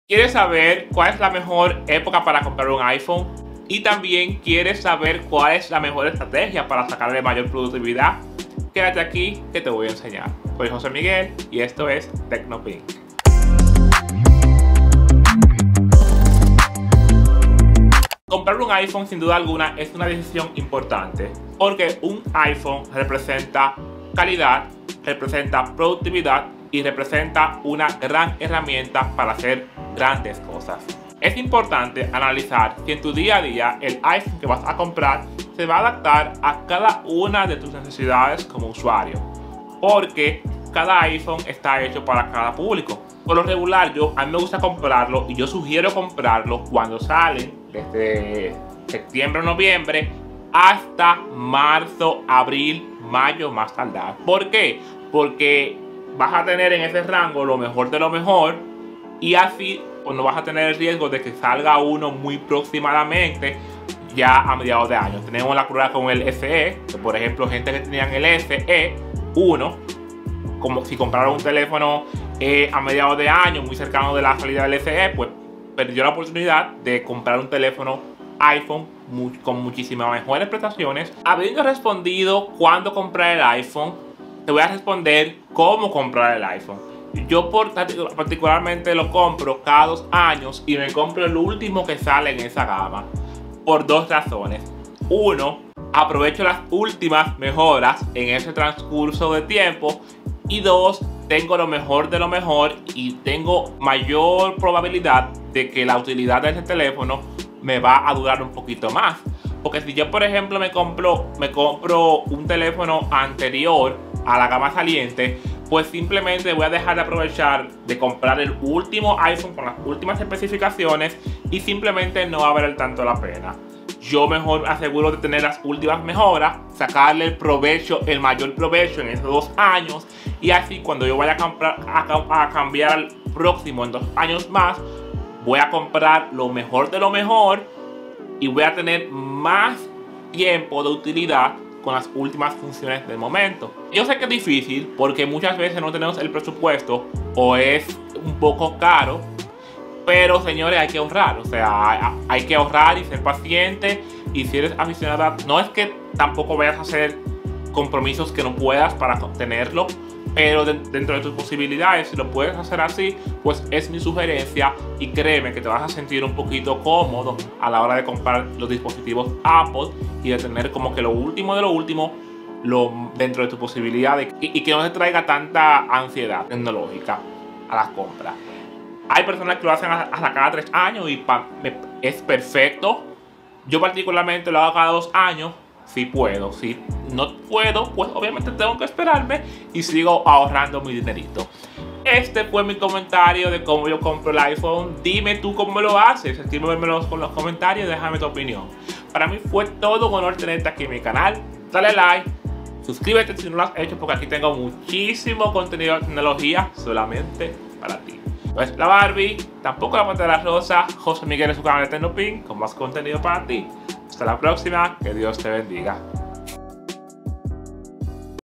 ¿Quieres saber cuál es la mejor época para comprar un iPhone? Y también quieres saber cuál es la mejor estrategia para sacarle mayor productividad. Quédate aquí que te voy a enseñar. Soy José Miguel y esto es Tecnopink. Comprar un iPhone sin duda alguna es una decisión importante porque un iPhone representa calidad, representa productividad y representa una gran herramienta para hacer grandes cosas. Es importante analizar si en tu día a día el iPhone que vas a comprar se va a adaptar a cada una de tus necesidades como usuario, porque cada iPhone está hecho para cada público. Por lo regular, a mí me gusta comprarlo y yo sugiero comprarlo cuando salen desde septiembre o noviembre hasta marzo, abril, mayo más tardar. ¿Por qué? Porque vas a tener en ese rango lo mejor de lo mejor y así pues no vas a tener el riesgo de que salga uno muy próximamente ya a mediados de año. Tenemos la prueba con el SE, que por ejemplo gente que tenían el SE1, como si compraron un teléfono a mediados de año muy cercano de la salida del SE, pues perdió la oportunidad de comprar un teléfono iPhone con muchísimas mejores prestaciones. Habiendo respondido cuándo comprar el iPhone, te voy a responder cómo comprar el iPhone. Yo particularmente lo compro cada 2 años y me compro el último que sale en esa gama por 2 razones. Uno, aprovecho las últimas mejoras en ese transcurso de tiempo. Y 2, tengo lo mejor de lo mejor y tengo mayor probabilidad de que la utilidad de ese teléfono me va a durar un poquito más. Porque si yo por ejemplo me compro un teléfono anterior a la gama saliente, pues simplemente voy a dejar de aprovechar de comprar el último iPhone con las últimas especificaciones y simplemente no va a valer tanto la pena. Yo mejor aseguro de tener las últimas mejoras, sacarle el mayor provecho en esos 2 años y así cuando yo vaya a cambiar al próximo en 2 años más, voy a comprar lo mejor de lo mejor y voy a tener más tiempo de utilidad con las últimas funciones del momento. Yo sé que es difícil porque muchas veces no tenemos el presupuesto o es un poco caro, pero señores, hay que ahorrar, o sea, hay que ahorrar y ser paciente. Y si eres aficionada, no es que tampoco vayas a hacer compromisos que no puedas para obtenerlo, pero dentro de tus posibilidades, si lo puedes hacer así, pues es mi sugerencia y créeme que te vas a sentir un poquito cómodo a la hora de comprar los dispositivos Apple y de tener como que lo último de lo último dentro de tus posibilidades y que no te traiga tanta ansiedad tecnológica a las compras. Hay personas que lo hacen hasta cada 3 años y es perfecto. Yo particularmente lo hago cada 2 años. Si puedo, si no puedo, pues obviamente tengo que esperarme y sigo ahorrando mi dinerito. Este fue mi comentario de cómo yo compro el iPhone. Dime tú cómo lo haces, escríbemelo con los comentarios, déjame tu opinión. Para mí fue todo un honor tenerte aquí en mi canal. Dale like, suscríbete si no lo has hecho porque aquí tengo muchísimo contenido de tecnología solamente para ti. No es la Barbie, tampoco la Pantera Rosa. José Miguel es su canal de Tecnopink con más contenido para ti. Hasta la próxima, que Dios te bendiga.